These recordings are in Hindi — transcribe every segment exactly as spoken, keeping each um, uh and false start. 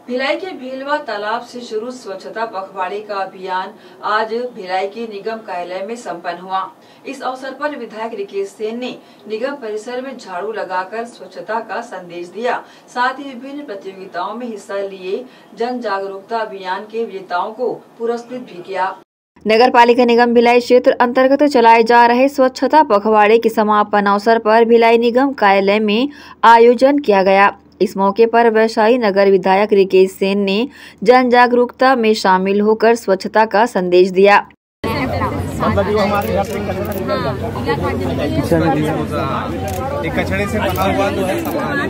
भिलाई के भीलवा तालाब से शुरू स्वच्छता पखवाड़े का अभियान आज भिलाई के निगम कार्यालय में संपन्न हुआ। इस अवसर पर विधायक रिकेश सेन ने निगम परिसर में झाड़ू लगाकर स्वच्छता का संदेश दिया। साथ ही विभिन्न प्रतियोगिताओं में हिस्सा लिए जन जागरूकता अभियान के विजेताओं को पुरस्कृत भी किया। नगर पालिका निगम भिलाई क्षेत्र अंतर्गत चलाए जा रहे स्वच्छता पखवाड़े के समापन अवसर पर भिलाई निगम कार्यालय में आयोजन किया गया। इस मौके पर वैशाली नगर विधायक रिकेश सेन ने जन जागरूकता में शामिल होकर स्वच्छता का संदेश दिया। एक कचड़े से बना हुआ तो है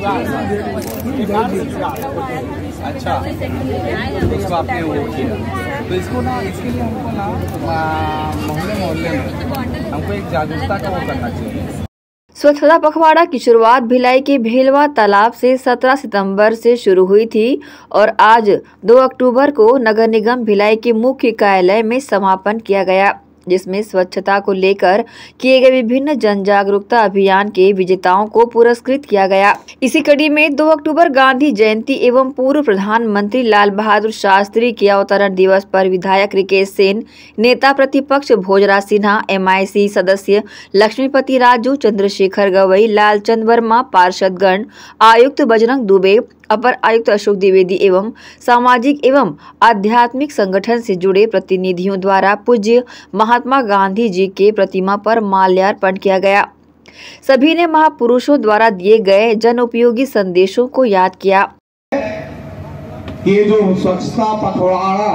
अच्छा, इसको आपने वो किया तो इसको ना इसके लिए हमको ना मोहल्ले मोहल्ले में हमको एक जागरूकता का वो करना चाहिए। स्वच्छता पखवाड़ा की शुरुआत भिलाई के भीलवा तालाब से सत्रह सितंबर से शुरू हुई थी और आज दो अक्टूबर को नगर निगम भिलाई के मुख्य कार्यालय में समापन किया गया, जिसमें स्वच्छता को लेकर किए गए विभिन्न जन जागरूकता अभियान के विजेताओं को पुरस्कृत किया गया। इसी कड़ी में दो अक्टूबर गांधी जयंती एवं पूर्व प्रधानमंत्री लाल बहादुर शास्त्री के अवतरण दिवस पर विधायक रिकेश सेन, नेता प्रतिपक्ष Bhojraj Sinha, M I C सदस्य लक्ष्मीपति राजू, चंद्रशेखर गवई, लालचंद वर्मा, पार्षदगण, आयुक्त बजरंग दुबे, अपर आयुक्त अशोक द्विवेदी एवं सामाजिक एवं आध्यात्मिक संगठन से जुड़े प्रतिनिधियों द्वारा पूज्य महात्मा गांधी जी के प्रतिमा पर माल्यार्पण किया गया। सभी ने महापुरुषों द्वारा दिए गए जन उपयोगी संदेशों को याद किया। ये जो स्वच्छता पखवाड़ा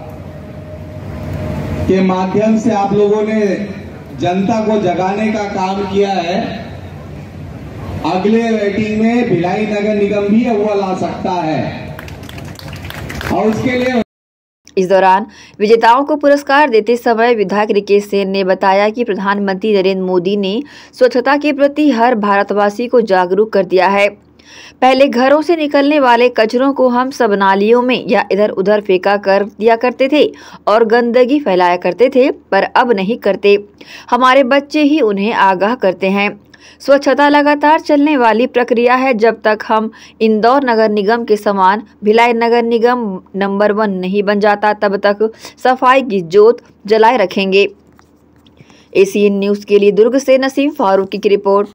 के माध्यम से आप लोगों ने जनता को जगाने का काम किया है, अगले रेटिंग में भिलाई नगर निगम भी अव्वल आ सकता है और उसके लिए इस दौरान विजेताओं को पुरस्कार देते समय विधायक रिकेश सेन ने बताया कि प्रधानमंत्री नरेंद्र मोदी ने स्वच्छता के प्रति हर भारतवासी को जागरूक कर दिया है। पहले घरों से निकलने वाले कचरों को हम सब नालियों में या इधर उधर फेंका कर दिया करते थे और गंदगी फैलाया करते थे, पर अब नहीं करते। हमारे बच्चे ही उन्हें आगाह करते हैं। स्वच्छता लगातार चलने वाली प्रक्रिया है। जब तक हम इंदौर नगर निगम के समान भिलाई नगर निगम नंबर वन नहीं बन जाता, तब तक सफाई की जोत जलाए रखेंगे। एसीएन न्यूज़ के लिए दुर्ग से नसीम फारूकी की रिपोर्ट।